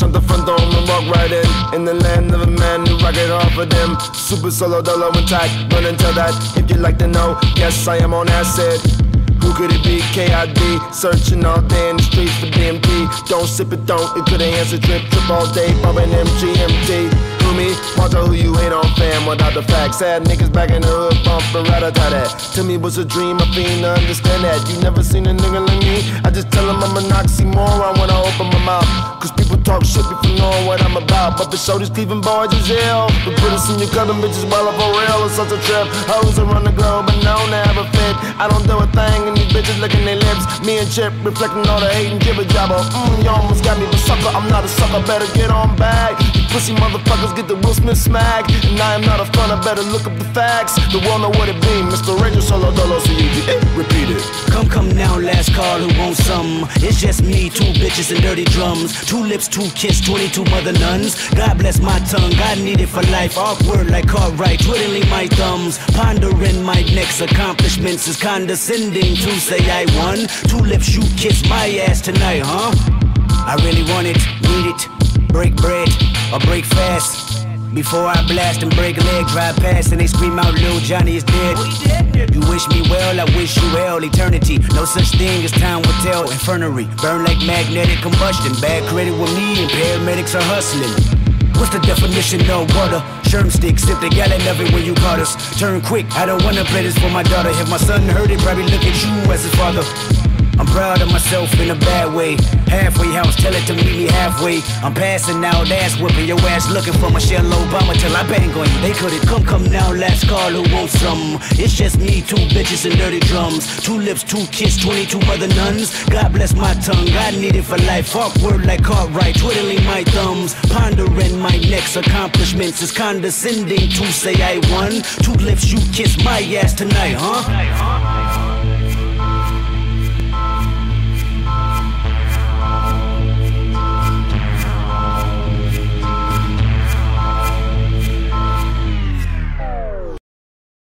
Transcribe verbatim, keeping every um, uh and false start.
out the front door and walk right in. In the land of a man who rock it off for them. Super solo dolo intact, run and tell that if you'd like to know. Yes, I am on acid. Who could it be? K I D. Searching all day in the streets for D M T. Don't sip it, don't. It could've answered trip. Trip all day, bumping M G M T. Who me? Watch out who you hate on, fam, without the facts. Sad niggas back in the hood, bumping rat-a-tat-tat. Tell me what's a dream, I fiend to understand that. You never seen a nigga like me? I just tell him I'm an oxymoron when I open my mouth. Cause people talk shit before knowing what I'm about. But for show these thieving boys is ill. The British in your cutting bitches while I'm for real. It's such a trip. Hoes around the globe, but known to have a fit. I don't do a thing, and these bitches licking their lips. Me and Chip reflecting all the hate and jibber jabber. Mmm, you almost got me, but sucker, I'm not a sucker. Better get on back. You pussy motherfuckers get the Will Smith smack. And I am not a front, I better look up the facts. The world know what it be, Mister Ranger Solo Dolo, so you get it, repeat it. Come, come now, last call, who wants some? It's just me, two bitches and dirty drums. Two lips, two kiss, twenty-two mother nuns. God bless my tongue, God need it for life. Awkward like Cartwright, twiddling my thumbs. Pondering my next accomplishments is condescending to say I won. Two lips, you kiss my ass tonight, huh? I really want it, need it. Break bread or break fast. Before I blast and break a leg, drive past and they scream out, Lil Johnny is dead. You wish me well, I wish you well. Eternity, no such thing as time will tell. Infernary, burn like magnetic combustion. Bad credit with me and paramedics are hustling. What's the definition of water? Sherm stick, sip the gallon of it when you caught us. Turn quick, I don't wanna play this for my daughter. If my son heard it, probably look at you as his father. I'm proud of myself in a bad way. Halfway house, tell it to meet me halfway. I'm passing out, ass whipping your ass, looking for Michelle Obama till I bang on you. They could've come, come now, last call, who wants some? It's just me, two bitches and dirty drums. Two lips, two kiss, twenty-two mother nuns. God bless my tongue, God need it for life. Awkward like Cartwright, twiddling my thumbs. Pondering my next accomplishments is condescending to say I won. Two lips, you kiss my ass tonight, huh?